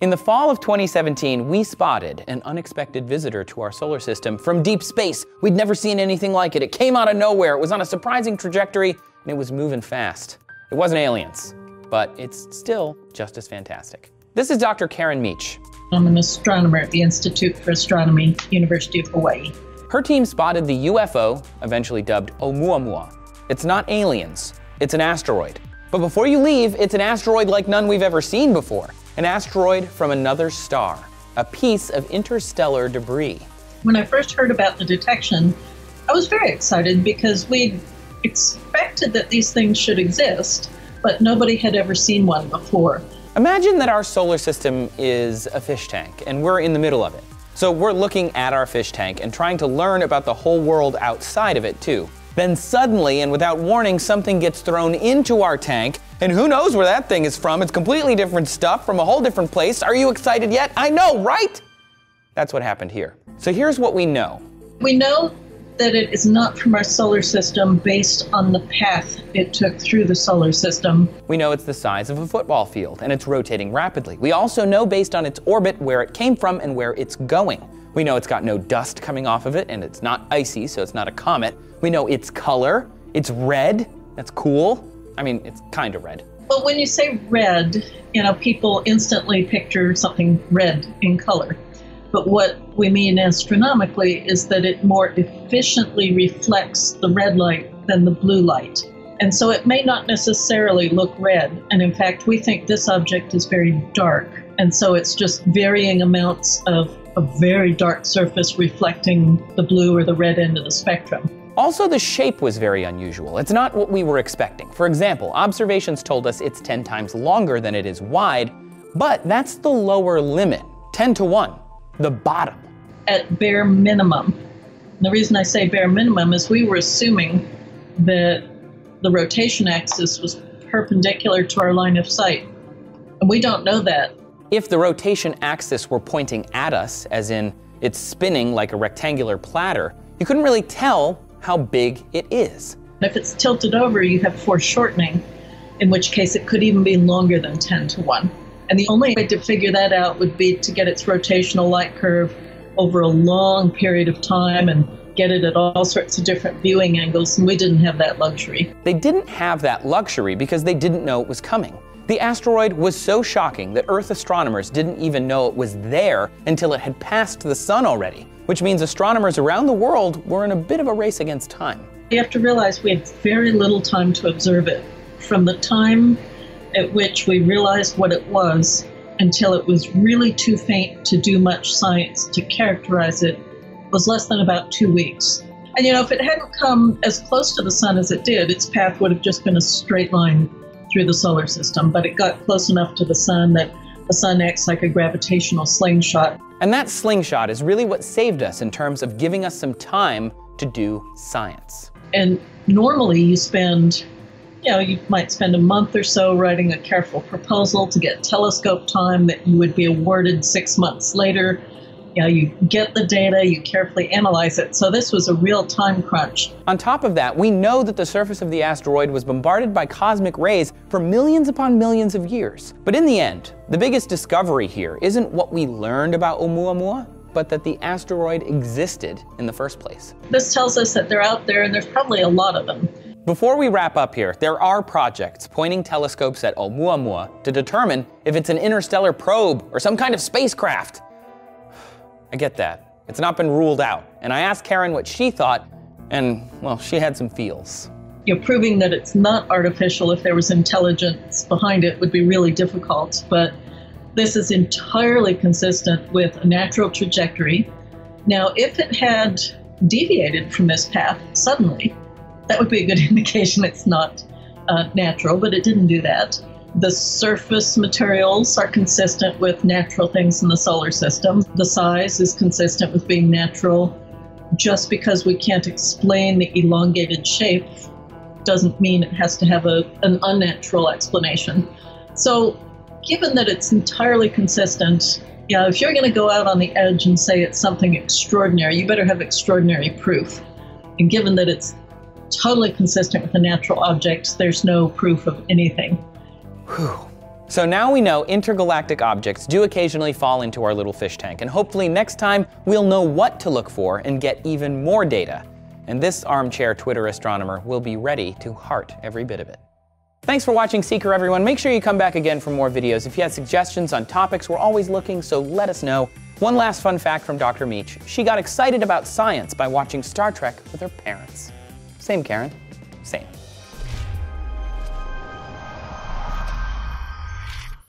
In the fall of 2017, we spotted an unexpected visitor to our solar system from deep space. We'd never seen anything like it. It came out of nowhere. It was on a surprising trajectory, and it was moving fast. It wasn't aliens, but it's still just as fantastic. This is Dr. Karen Meach. I'm an astronomer at the Institute for Astronomy, University of Hawaii. Her team spotted the UFO, eventually dubbed Oumuamua. It's not aliens, it's an asteroid. But before you leave, it's an asteroid like none we've ever seen before. An asteroid from another star, a piece of interstellar debris. When I first heard about the detection, I was very excited because we expected that these things should exist, but nobody had ever seen one before. Imagine that our solar system is a fish tank, and we're in the middle of it. So we're looking at our fish tank and trying to learn about the whole world outside of it too. Then suddenly, and without warning, something gets thrown into our tank, and who knows where that thing is from? It's completely different stuff from a whole different place. Are you excited yet? I know, right? That's what happened here. So here's what we know. We know that it is not from our solar system based on the path it took through the solar system. We know it's the size of a football field, and it's rotating rapidly. We also know based on its orbit where it came from and where it's going. We know it's got no dust coming off of it, and it's not icy, so it's not a comet. We know its color. It's red. That's cool. I mean, it's kind of red. Well, when you say red, people instantly picture something red in color. But what we mean astronomically is that it more efficiently reflects the red light than the blue light. And so it may not necessarily look red. And in fact, we think this object is very dark. And so it's just varying amounts of a very dark surface reflecting the blue or the red end of the spectrum. Also, the shape was very unusual. It's not what we were expecting. For example, observations told us it's 10 times longer than it is wide, but that's the lower limit, 10 to 1, the bottom. At bare minimum. The reason I say bare minimum is we were assuming that the rotation axis was perpendicular to our line of sight, and we don't know that. If the rotation axis were pointing at us, as in it's spinning like a rectangular platter, you couldn't really tell how big it is. If it's tilted over, you have foreshortening, in which case it could even be longer than 10 to 1. And the only way to figure that out would be to get its rotational light curve over a long period of time and get it at all sorts of different viewing angles, and we didn't have that luxury. They didn't have that luxury because they didn't know it was coming. The asteroid was so shocking that Earth astronomers didn't even know it was there until it had passed the sun already, which means astronomers around the world were in a bit of a race against time. You have to realize we had very little time to observe it. From the time at which we realized what it was until it was really too faint to do much science to characterize it was less than about 2 weeks. And if it hadn't come as close to the sun as it did, its path would have just been a straight line through the solar system, but it got close enough to the sun that the sun acts like a gravitational slingshot. And that slingshot is really what saved us in terms of giving us some time to do science. And normally you might spend a month or so writing a careful proposal to get telescope time that you would be awarded 6 months later. You get the data, you carefully analyze it. So this was a real time crunch. On top of that, we know that the surface of the asteroid was bombarded by cosmic rays for millions upon millions of years. But in the end, the biggest discovery here isn't what we learned about Oumuamua, but that the asteroid existed in the first place. This tells us that they're out there, and there's probably a lot of them. Before we wrap up here, there are projects pointing telescopes at Oumuamua to determine if it's an interstellar probe or some kind of spacecraft. I get that. It's not been ruled out. And I asked Karen what she thought, and, well, she had some feels. Proving that it's not artificial if there was intelligence behind it would be really difficult, but this is entirely consistent with a natural trajectory. Now, if it had deviated from this path suddenly, that would be a good indication it's not natural, but it didn't do that. The surface materials are consistent with natural things in the solar system. The size is consistent with being natural. Just because we can't explain the elongated shape doesn't mean it has to have an unnatural explanation. So given that it's entirely consistent, if you're going to go out on the edge and say it's something extraordinary, you better have extraordinary proof. And given that it's totally consistent with a natural object, there's no proof of anything. Whew. So now we know intergalactic objects do occasionally fall into our little fish tank, and hopefully next time we'll know what to look for and get even more data. And this armchair Twitter astronomer will be ready to heart every bit of it. Thanks for watching Seeker, everyone. Make sure you come back again for more videos. If you have suggestions on topics, we're always looking, so let us know. One last fun fact from Dr. Meach. She got excited about science by watching Star Trek with her parents. Same, Karen. Same.